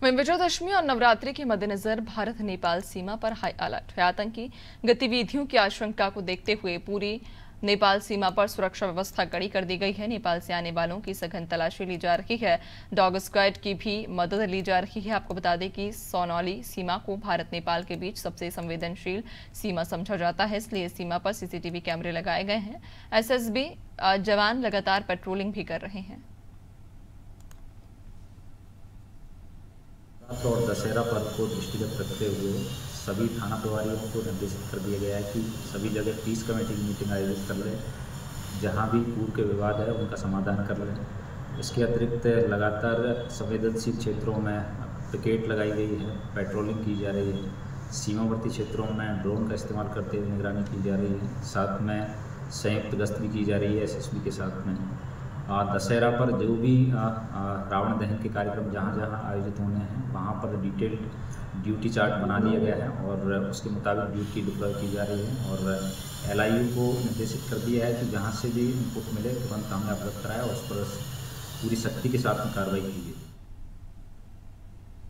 वहीं विजयदशमी और नवरात्रि के मद्देनजर भारत नेपाल सीमा पर हाई अलर्ट है। आतंकी गतिविधियों की आशंका को देखते हुए पूरी नेपाल सीमा पर सुरक्षा व्यवस्था कड़ी कर दी गई है। नेपाल से आने वालों की सघन तलाशी ली जा रही है। डॉग स्क्वाड की भी मदद ली जा रही है। आपको बता दें कि सोनौली सीमा को भारत नेपाल के बीच सबसे संवेदनशील सीमा समझा जाता है, इसलिए सीमा पर सीसीटीवी कैमरे लगाए गए हैं। एसएसबी जवान लगातार पेट्रोलिंग भी कर रहे हैं। और दशहरा पर्व को दृष्टिगत रखते हुए सभी थाना प्रभारियों को निर्देशित कर दिया गया है कि सभी जगह पीस कमेटी की मीटिंग आयोजित कर लें, जहां भी पूर्व के विवाद है उनका समाधान कर लें। इसके अतिरिक्त लगातार संवेदनशील क्षेत्रों में पिकेट लगाई गई है, पेट्रोलिंग की जा रही है। सीमावर्ती क्षेत्रों में ड्रोन का इस्तेमाल करते हुए निगरानी की जा रही है। साथ में संयुक्त गश्त भी की जा रही है एसएसबी के साथ में। दशहरा पर जो भी रावण दहन के कार्यक्रम जहाँ जहाँ आयोजित होने हैं वहाँ पर डिटेल्ड ड्यूटी चार्ट बना लिया गया है और उसके मुताबिक ड्यूटी डिप्लॉय की जा रही है। और एलआईयू को निर्देशित कर दिया है कि जहाँ से भी इनपुट मिले तुरंत हमें अवगत कराए और उस पर पूरी सख्ती के साथ में कार्रवाई कीजिए।